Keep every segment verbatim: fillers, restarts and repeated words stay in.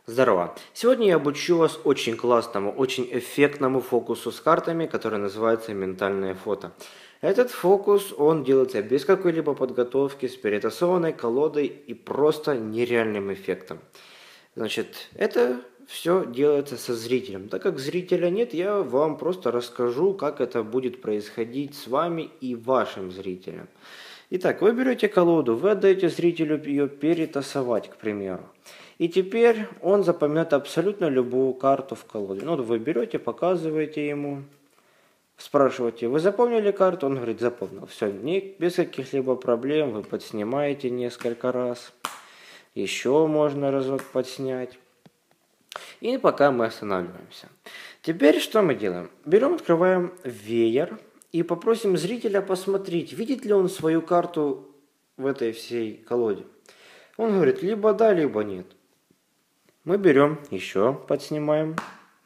Здорово! Сегодня я обучу вас очень классному, очень эффектному фокусу с картами, который называется ментальное фото. Этот фокус, он делается без какой-либо подготовки, с перетасованной колодой и просто нереальным эффектом. Значит, это все делается со зрителем. Так как зрителя нет, я вам просто расскажу, как это будет происходить с вами и вашим зрителем. Итак, вы берете колоду, вы отдаете зрителю ее перетасовать, к примеру. И теперь он запомнит абсолютно любую карту в колоде. Ну, вы берете, показываете ему, спрашиваете, вы запомнили карту? Он говорит, запомнил. Все, не, без каких-либо проблем, вы подснимаете несколько раз. Еще можно разок подснять. И пока мы останавливаемся. Теперь что мы делаем? Берем, открываем веер и попросим зрителя посмотреть, видит ли он свою карту в этой всей колоде. Он говорит, либо да, либо нет. Мы берем, еще подснимаем,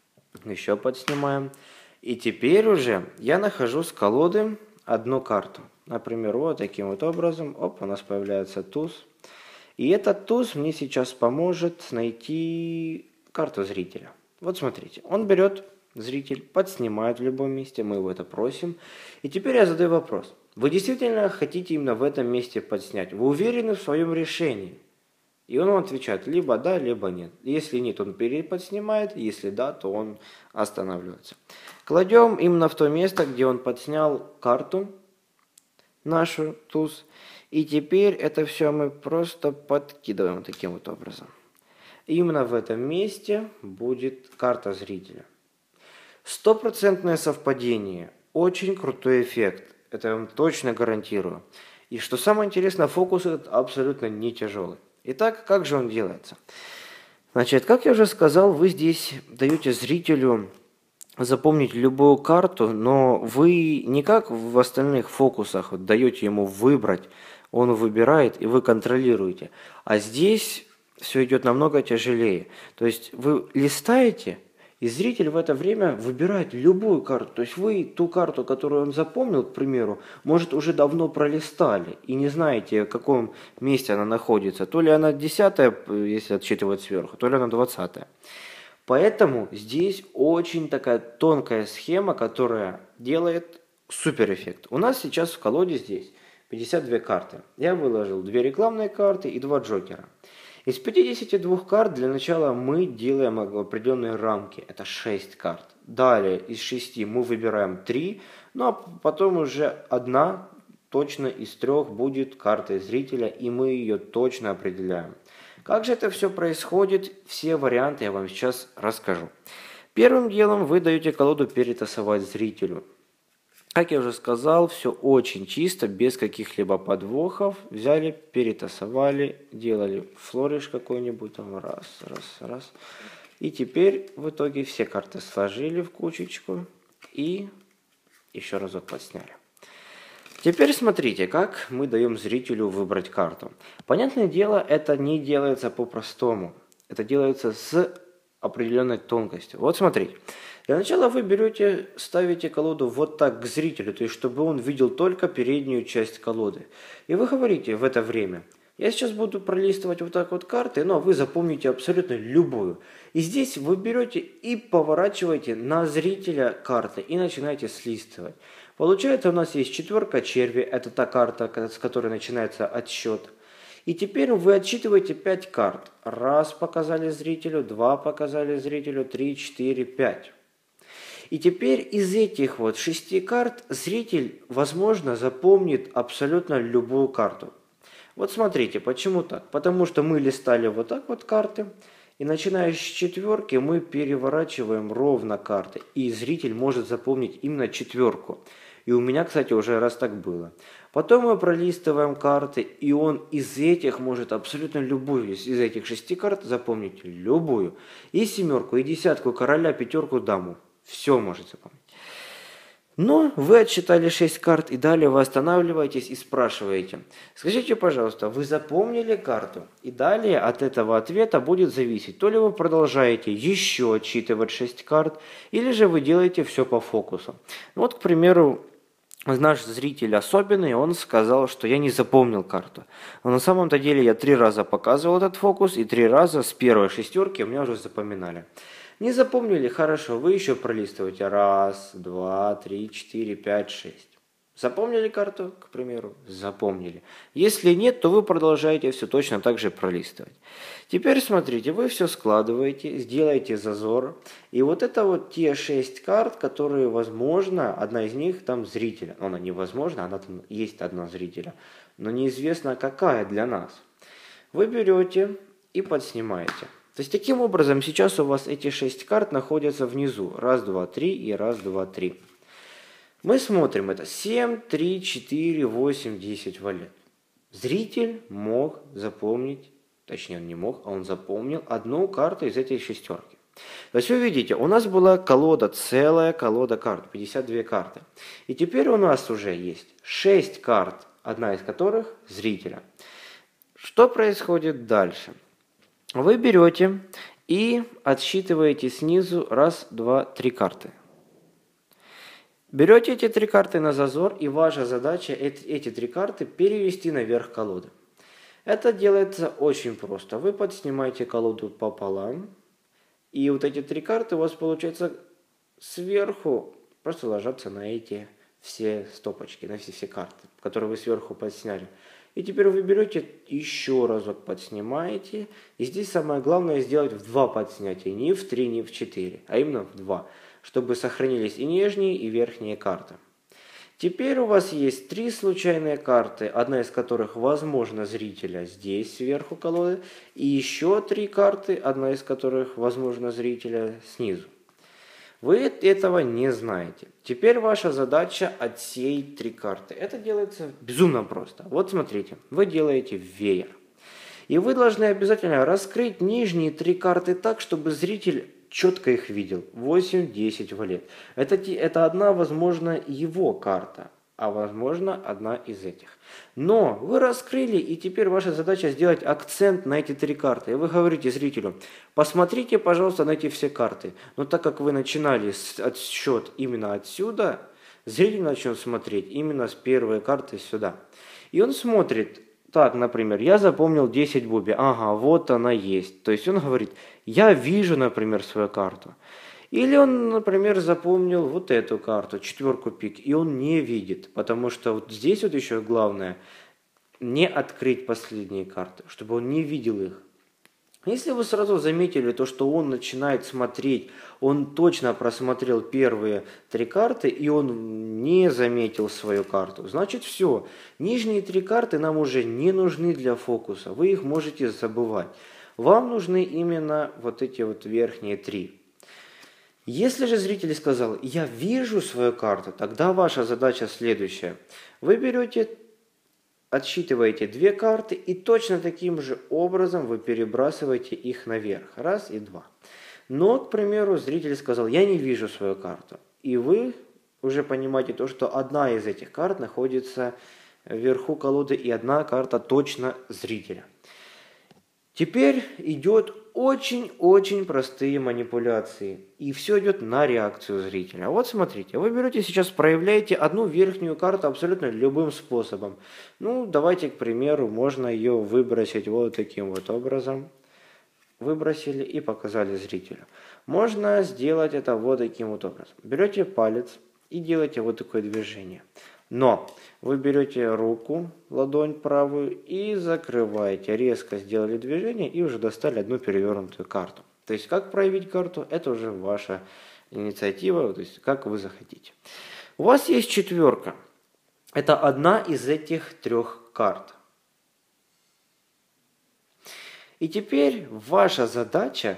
еще подснимаем. И теперь уже я нахожу с колоды одну карту. Например, вот таким вот образом. Оп, у нас появляется туз. И этот туз мне сейчас поможет найти карту зрителя. Вот смотрите, он берет, зритель подснимает в любом месте, мы его это просим. И теперь я задаю вопрос. Вы действительно хотите именно в этом месте подснять? Вы уверены в своем решении? И он вам отвечает, либо да, либо нет. Если нет, он переподснимает, если да, то он останавливается. Кладем именно в то место, где он подснял карту, нашу туз. И теперь это все мы просто подкидываем таким вот образом. Именно в этом месте будет карта зрителя. Стопроцентное совпадение, очень крутой эффект, это я вам точно гарантирую. И что самое интересное, фокус этот абсолютно не тяжелый. Итак, как же он делается? Значит, как я уже сказал, вы здесь даете зрителю запомнить любую карту, но вы не как в остальных фокусах вот, даете ему выбрать, он выбирает и вы контролируете. А здесь все идет намного тяжелее. То есть вы листаете, и зритель в это время выбирает любую карту. То есть вы ту карту, которую он запомнил, к примеру, может уже давно пролистали и не знаете, в каком месте она находится. То ли она десятая, если отсчитывать сверху, то ли она двадцатая. Поэтому здесь очень такая тонкая схема, которая делает суперэффект. У нас сейчас в колоде здесь пятьдесят две карты. Я выложил две рекламные карты и два джокера. Из пятидесяти двух карт для начала мы делаем определенные рамки. Это шесть карт. Далее из шести мы выбираем три, ну а потом уже одна точно из трех будет картой зрителя, и мы ее точно определяем. Как же это все происходит? Все варианты я вам сейчас расскажу. Первым делом вы даете колоду перетасовать зрителю. Как я уже сказал, все очень чисто, без каких-либо подвохов. Взяли, перетасовали, делали флориш какой-нибудь, там раз, раз, раз. И теперь в итоге все карты сложили в кучечку и еще разок подсняли. Теперь смотрите, как мы даем зрителю выбрать карту. Понятное дело, это не делается по-простому. Это делается с определенной тонкостью. Вот смотрите. Для начала вы берете, ставите колоду вот так к зрителю, то есть чтобы он видел только переднюю часть колоды. И вы говорите в это время, я сейчас буду пролистывать вот так вот карты, но вы запомните абсолютно любую. И здесь вы берете и поворачиваете на зрителя карты и начинаете слистывать. Получается, у нас есть четверка черви, это та карта, с которой начинается отсчет. И теперь вы отсчитываете пять карт. Раз показали зрителю, два показали зрителю, три, четыре, пять. И теперь из этих вот шести карт зритель, возможно, запомнит абсолютно любую карту. Вот смотрите, почему так? Потому что мы листали вот так вот карты, и начиная с четверки мы переворачиваем ровно карты, и зритель может запомнить именно четверку. И у меня, кстати, уже раз так было. Потом мы пролистываем карты, и он из этих может абсолютно любую, из этих шести карт запомнить любую. И семерку, и десятку, короля, пятерку, даму. Все можете запомнить. Но вы отсчитали шесть карт, и далее вы останавливаетесь и спрашиваете. Скажите, пожалуйста, вы запомнили карту? И далее от этого ответа будет зависеть, то ли вы продолжаете еще отсчитывать шесть карт, или же вы делаете все по фокусу. Вот, к примеру, наш зритель особенный, он сказал, что я не запомнил карту. Но на самом-то деле я три раза показывал этот фокус, и три раза с первой шестерки у меня уже запоминали. Не запомнили? Хорошо, вы еще пролистываете. Раз, два, три, четыре, пять, шесть. Запомнили карту, к примеру? Запомнили. Если нет, то вы продолжаете все точно так же пролистывать. Теперь смотрите, вы все складываете, сделаете зазор. И вот это вот те шесть карт, которые, возможно, одна из них там зрителя. Она невозможно, она там есть одна зрителя. Но неизвестно, какая для нас. Вы берете и подснимаете. То есть таким образом сейчас у вас эти шесть карт находятся внизу. Раз, два, три и раз, два, три. Мы смотрим это семь, три, четыре, восемь, десять валет. Зритель мог запомнить, точнее он не мог, а он запомнил одну карту из этой шестерки. То есть вы видите, у нас была колода, целая колода карт, пятьдесят две карты. И теперь у нас уже есть шесть карт, одна из которых зрителя. Что происходит дальше? Вы берете и отсчитываете снизу раз, два, три карты. Берете эти три карты на зазор, и ваша задача эти, эти три карты перевести наверх колоды. Это делается очень просто. Вы подснимаете колоду пополам, и вот эти три карты у вас, получается, сверху просто ложатся на эти все стопочки, на все, все карты, которые вы сверху подсняли. И теперь вы берете еще разок подснимаете, и здесь самое главное сделать в два подснятия, не в три, не в четыре, а именно в два. Чтобы сохранились и нижние, и верхние карты. Теперь у вас есть три случайные карты, одна из которых, возможно, зрителя здесь, сверху колоды, и еще три карты, одна из которых, возможно, зрителя снизу. Вы этого не знаете. Теперь ваша задача отсеять три карты. Это делается безумно просто. Вот смотрите, вы делаете веер. И вы должны обязательно раскрыть нижние три карты так, чтобы зритель четко их видел. восемь, десять валет. Это, это одна, возможно, его карта, а возможно, одна из этих. Но вы раскрыли, и теперь ваша задача сделать акцент на эти три карты. И вы говорите зрителю, посмотрите, пожалуйста, на эти все карты. Но так как вы начинали отсчет именно отсюда, зритель начнет смотреть именно с первой карты сюда. И он смотрит. Так, например, я запомнил десять буби. Ага, вот она есть. То есть он говорит, я вижу, например, свою карту. Или он, например, запомнил вот эту карту, четверку пик, и он не видит. Потому что вот здесь вот еще главное, не открыть последние карты, чтобы он не видел их. Если вы сразу заметили то, что он начинает смотреть, он точно просмотрел первые три карты, и он не заметил свою карту, значит все. Нижние три карты нам уже не нужны для фокуса, вы их можете забывать. Вам нужны именно вот эти вот верхние три. Если же зритель сказал, я вижу свою карту, тогда ваша задача следующая. Вы берете... Отсчитываете две карты и точно таким же образом вы перебрасываете их наверх. Раз и два. Но, к примеру, зритель сказал, я не вижу свою карту. И вы уже понимаете то, что одна из этих карт находится вверху колоды и одна карта точно зрителя. Теперь идет очень-очень простые манипуляции. И все идет на реакцию зрителя. Вот смотрите, вы берете сейчас, проявляете одну верхнюю карту абсолютно любым способом. Ну, давайте, к примеру, можно ее выбросить вот таким вот образом. Выбросили и показали зрителю. Можно сделать это вот таким вот образом. Берете палец и делаете вот такое движение. Но вы берете руку, ладонь правую и закрываете. Резко сделали движение и уже достали одну перевернутую карту. То есть как проявить карту, это уже ваша инициатива, то есть как вы захотите. У вас есть четверка. Это одна из этих трех карт. И теперь ваша задача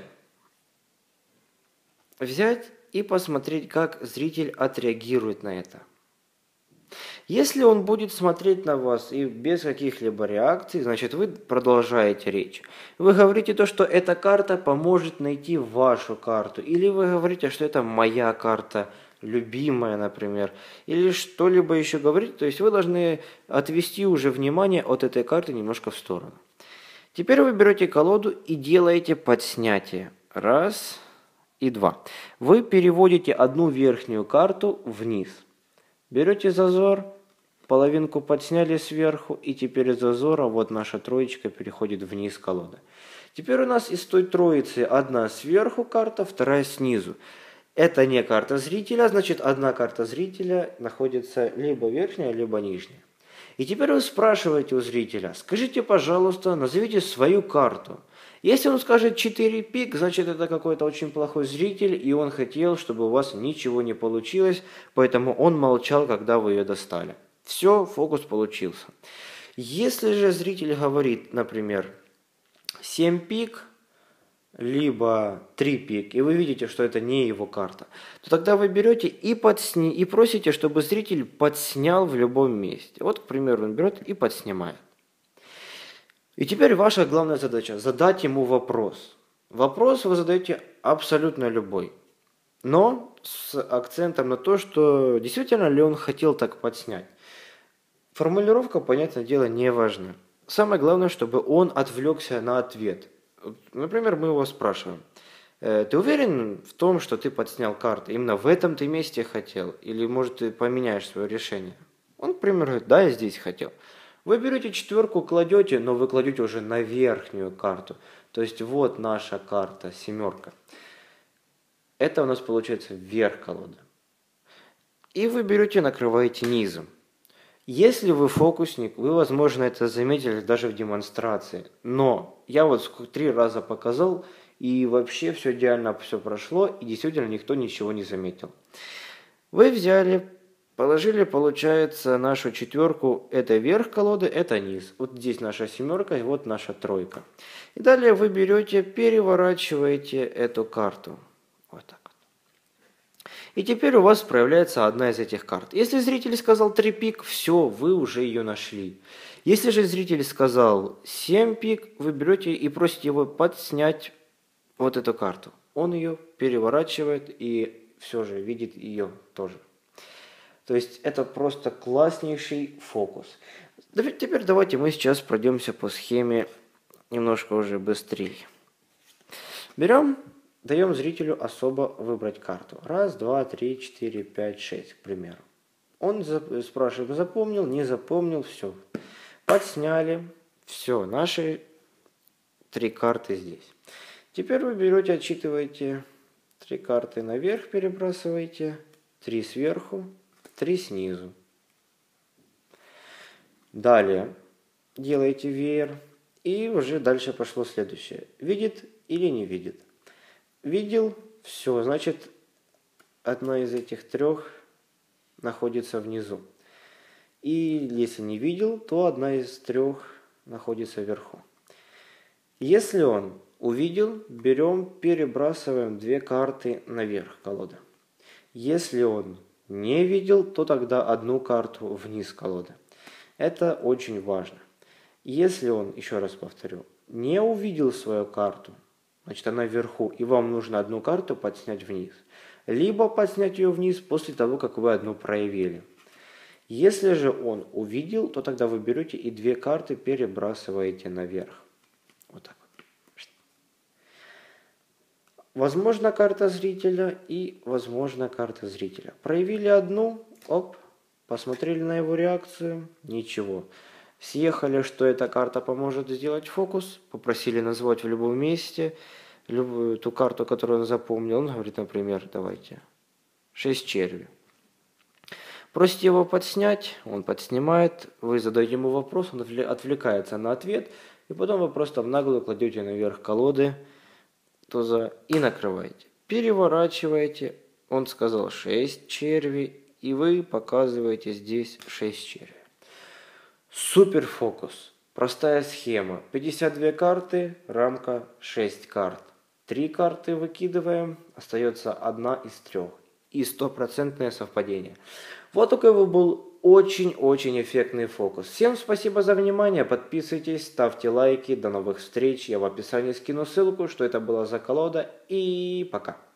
взять и посмотреть, как зритель отреагирует на это. Если он будет смотреть на вас и без каких-либо реакций, значит вы продолжаете речь. Вы говорите то, что эта карта поможет найти вашу карту. Или вы говорите, что это моя карта, любимая, например. Или что-либо еще говорить. То есть вы должны отвести уже внимание от этой карты немножко в сторону. Теперь вы берете колоду и делаете подснятие. Раз и два. Вы переводите одну верхнюю карту вниз. Берете зазор, половинку подсняли сверху, и теперь из зазора вот наша троечка переходит вниз колоды. Теперь у нас из той троицы одна сверху карта, вторая снизу. Это не карта зрителя, значит одна карта зрителя находится либо верхняя, либо нижняя. И теперь вы спрашиваете у зрителя, скажите, пожалуйста, назовите свою карту. Если он скажет четыре пик, значит это какой-то очень плохой зритель, и он хотел, чтобы у вас ничего не получилось, поэтому он молчал, когда вы ее достали. Все, фокус получился. Если же зритель говорит, например, семь пик, либо три пик, и вы видите, что это не его карта, то тогда вы берете и, подсни, и просите, чтобы зритель подснял в любом месте. Вот, к примеру, он берет и подснимает. И теперь ваша главная задача – задать ему вопрос. Вопрос вы задаете абсолютно любой, но с акцентом на то, что действительно ли он хотел так подснять. Формулировка, понятное дело, не важна. Самое главное, чтобы он отвлекся на ответ. Например, мы его спрашиваем, ты уверен в том, что ты подснял карты? Именно в этом ты месте хотел? Или, может, ты поменяешь свое решение? Он, к примеру, говорит, да, я здесь хотел. Вы берете четверку, кладете, но вы кладете уже на верхнюю карту. То есть вот наша карта, семерка. Это у нас получается верх колоды. И вы берете, накрываете низом. Если вы фокусник, вы, возможно, это заметили даже в демонстрации. Но я вот три раза показал, и вообще все идеально все прошло, и действительно никто ничего не заметил. Вы взяли, положили, получается, нашу четверку, это верх колоды, это низ. Вот здесь наша семерка, и вот наша тройка. И далее вы берете, переворачиваете эту карту. Вот так. И теперь у вас проявляется одна из этих карт. Если зритель сказал три пик, все, вы уже ее нашли. Если же зритель сказал семь пик, вы берете и просите его подснять вот эту карту. Он ее переворачивает и все же видит ее тоже. То есть это просто класснейший фокус. Теперь давайте мы сейчас пройдемся по схеме немножко уже быстрее. Берем... Даем зрителю особо выбрать карту. Раз, два, три, четыре, пять, шесть, к примеру. Он спрашивает, запомнил, не запомнил, все. Подсняли, все, наши три карты здесь. Теперь вы берете, отсчитываете три карты наверх, перебрасываете, три сверху, три снизу. Далее делаете веер, и уже дальше пошло следующее. Видит или не видит? Видел, все, значит, одна из этих трех находится внизу. И если не видел, то одна из трех находится вверху. Если он увидел, берем, перебрасываем две карты наверх колоды. Если он не видел, то тогда одну карту вниз колоды. Это очень важно. Если он, еще раз повторю, не увидел свою карту, значит, она вверху, и вам нужно одну карту подснять вниз. Либо подснять ее вниз после того, как вы одну проявили. Если же он увидел, то тогда вы берете и две карты перебрасываете наверх. Вот так вот. Возможно, карта зрителя и возможно, карта зрителя. Проявили одну, оп, посмотрели на его реакцию, ничего. Съехали, что эта карта поможет сделать фокус, попросили назвать в любом месте любую ту карту, которую он запомнил. Он говорит, например, давайте, шесть черви. Просите его подснять, он подснимает, вы задаете ему вопрос, он отвлекается на ответ, и потом вы просто в наглую кладете наверх колоды туза и накрываете. Переворачиваете, он сказал шесть червей, и вы показываете здесь шесть червей. Супер фокус. Простая схема. пятьдесят две карты, рамка шесть карт. три карты выкидываем, остается одна из трех. И стопроцентное совпадение. Вот такой вот был очень-очень эффектный фокус. Всем спасибо за внимание. Подписывайтесь, ставьте лайки. До новых встреч. Я в описании скину ссылку, что это была за колода. И пока.